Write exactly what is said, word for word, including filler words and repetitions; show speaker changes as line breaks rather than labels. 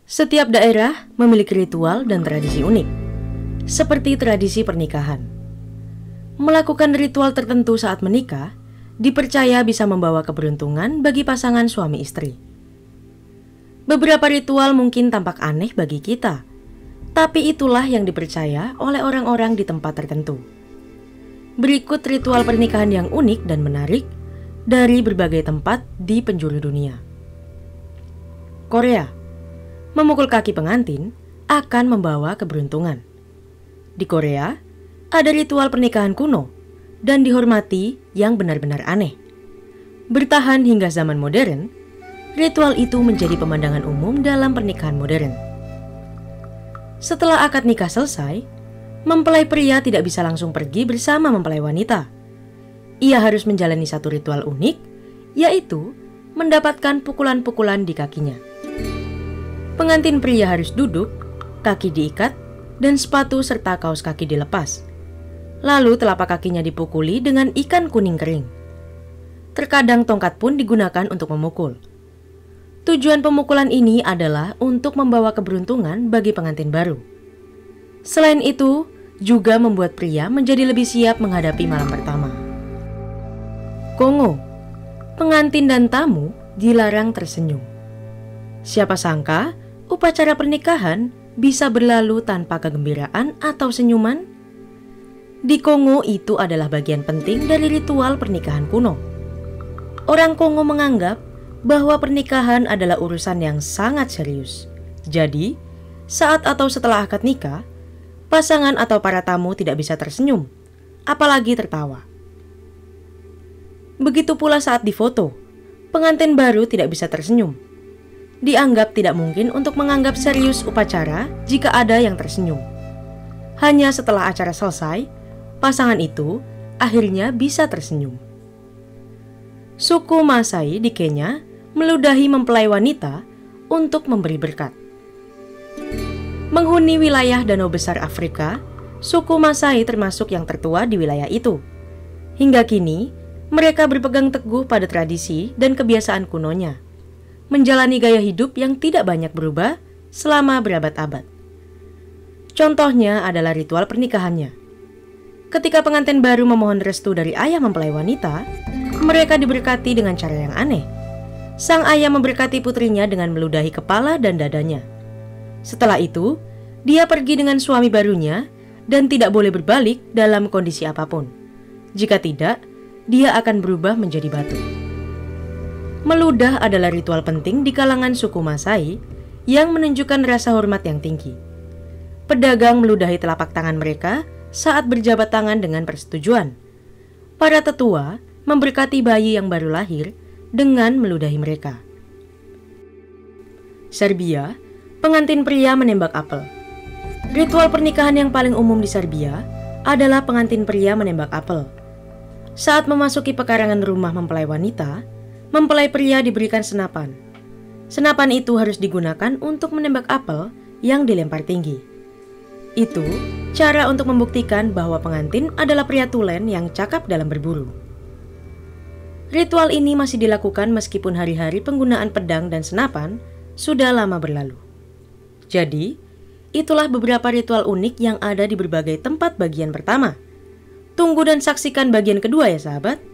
Setiap daerah memiliki ritual dan tradisi unik, seperti tradisi pernikahan. Melakukan ritual tertentu saat menikah dipercaya bisa membawa keberuntungan bagi pasangan suami istri. Beberapa ritual mungkin tampak aneh bagi kita, tapi itulah yang dipercaya oleh orang-orang di tempat tertentu. Berikut ritual pernikahan yang unik dan menarik dari berbagai tempat di penjuru dunia. Korea. Memukul kaki pengantin akan membawa keberuntungan. Di Korea, ada ritual pernikahan kuno dan dihormati yang benar-benar aneh. Bertahan hingga zaman modern, ritual itu menjadi pemandangan umum dalam pernikahan modern. Setelah akad nikah selesai, mempelai pria tidak bisa langsung pergi bersama mempelai wanita. Ia harus menjalani satu ritual unik, yaitu mendapatkan pukulan-pukulan di kakinya. Pengantin pria harus duduk, kaki diikat, dan sepatu serta kaos kaki dilepas. Lalu telapak kakinya dipukuli dengan ikan kuning kering. Terkadang tongkat pun digunakan untuk memukul. Tujuan pemukulan ini adalah untuk membawa keberuntungan bagi pengantin baru. Selain itu, juga membuat pria menjadi lebih siap menghadapi malam pertama. Kongo, pengantin dan tamu dilarang tersenyum. Siapa sangka upacara pernikahan bisa berlalu tanpa kegembiraan atau senyuman? Di Kongo itu adalah bagian penting dari ritual pernikahan kuno. Orang Kongo menganggap bahwa pernikahan adalah urusan yang sangat serius. Jadi, saat atau setelah akad nikah, pasangan atau para tamu tidak bisa tersenyum, apalagi tertawa. Begitu pula saat difoto, pengantin baru tidak bisa tersenyum. Dianggap tidak mungkin untuk menganggap serius upacara jika ada yang tersenyum. Hanya setelah acara selesai, pasangan itu akhirnya bisa tersenyum. Suku Maasai di Kenya meludahi mempelai wanita untuk memberi berkat. Menghuni wilayah Danau Besar Afrika, suku Maasai termasuk yang tertua di wilayah itu. Hingga kini, mereka berpegang teguh pada tradisi dan kebiasaan kunonya, menjalani gaya hidup yang tidak banyak berubah selama berabad-abad. Contohnya adalah ritual pernikahannya. Ketika pengantin baru memohon restu dari ayah mempelai wanita, mereka diberkati dengan cara yang aneh. Sang ayah memberkati putrinya dengan meludahi kepala dan dadanya. Setelah itu, dia pergi dengan suami barunya dan tidak boleh berbalik dalam kondisi apapun. Jika tidak, dia akan berubah menjadi batu. Meludah adalah ritual penting di kalangan suku Maasai yang menunjukkan rasa hormat yang tinggi. Pedagang meludahi telapak tangan mereka saat berjabat tangan dengan persetujuan. Para tetua memberkati bayi yang baru lahir dengan meludahi mereka. Serbia, pengantin pria menembak apel. Ritual pernikahan yang paling umum di Serbia adalah pengantin pria menembak apel. Saat memasuki pekarangan rumah mempelai wanita, mempelai pria diberikan senapan. Senapan itu harus digunakan untuk menembak apel yang dilempar tinggi. Itu cara untuk membuktikan bahwa pengantin adalah pria tulen yang cakap dalam berburu. Ritual ini masih dilakukan meskipun hari-hari penggunaan pedang dan senapan sudah lama berlalu. Jadi, itulah beberapa ritual unik yang ada di berbagai tempat bagian pertama. Tunggu dan saksikan bagian kedua ya sahabat.